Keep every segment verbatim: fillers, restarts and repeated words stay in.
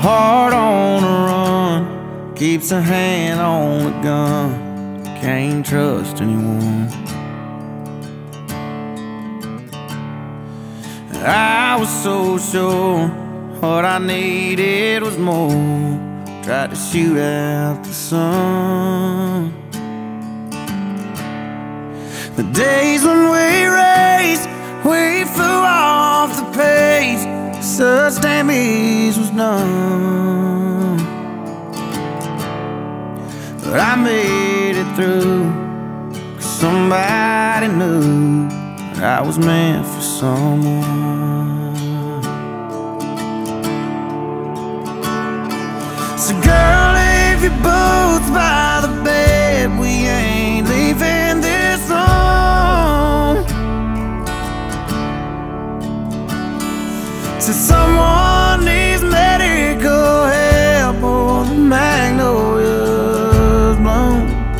heart on the run, keeps a hand on the gun, can't trust anyone. I was so sure what I needed was more, tried to shoot out the sun. The days when we raced, we flew off the pace, such damage was done. But I made it through, 'cause somebody knew that I was meant for someone. So girl, leave your boots by the bed, we ain't leaving this room till someone needs medical help or the magnolias bloom.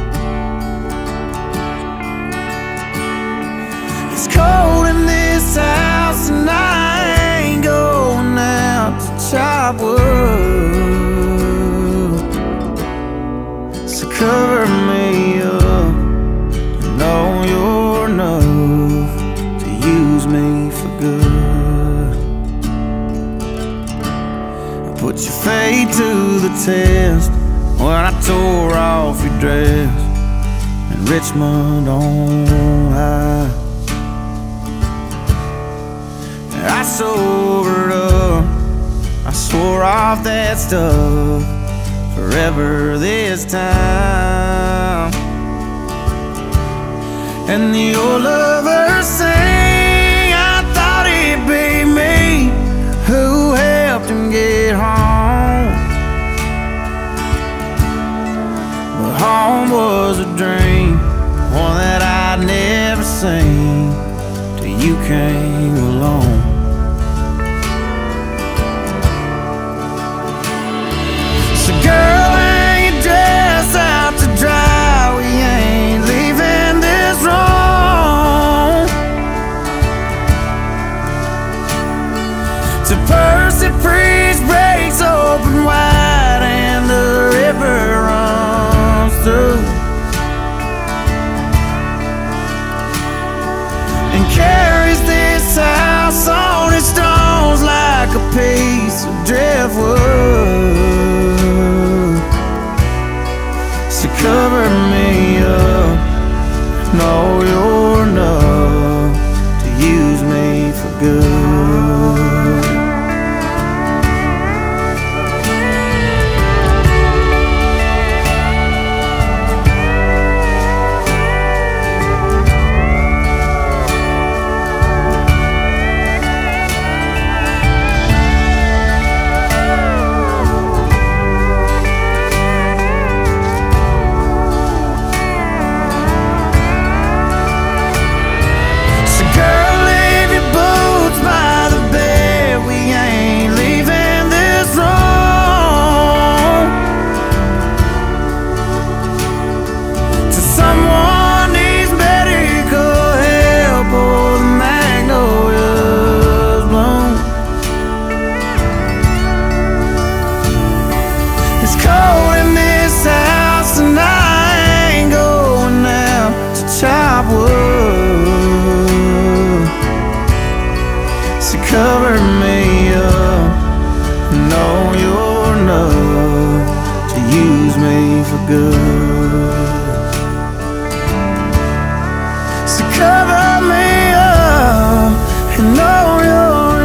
It's cold in this house and I ain't going out to chop wood. So cover me up, you know you're enough to use me for good. Put your fate to the test when I tore off your dress in Richmond on high. I sobered up, I swore off that stuff forever this time. And the old lover sang, I thought it'd be me who helped him get home. But home was a dream, one that I'd never seen till you came along. So girl, hang your dress out to dry, we ain't leaving this room till Percy Priest breaks open wide and the river runs through and carries this house on its stones like a piece of driftwood. So cover me up, know you're enough to use me for good. It's cold in this house and I ain't going out to chop wood. So cover me up, know you're enough to use me for good. So cover me up and know you're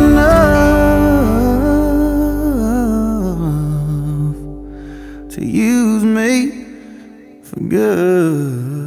enough to use me for good.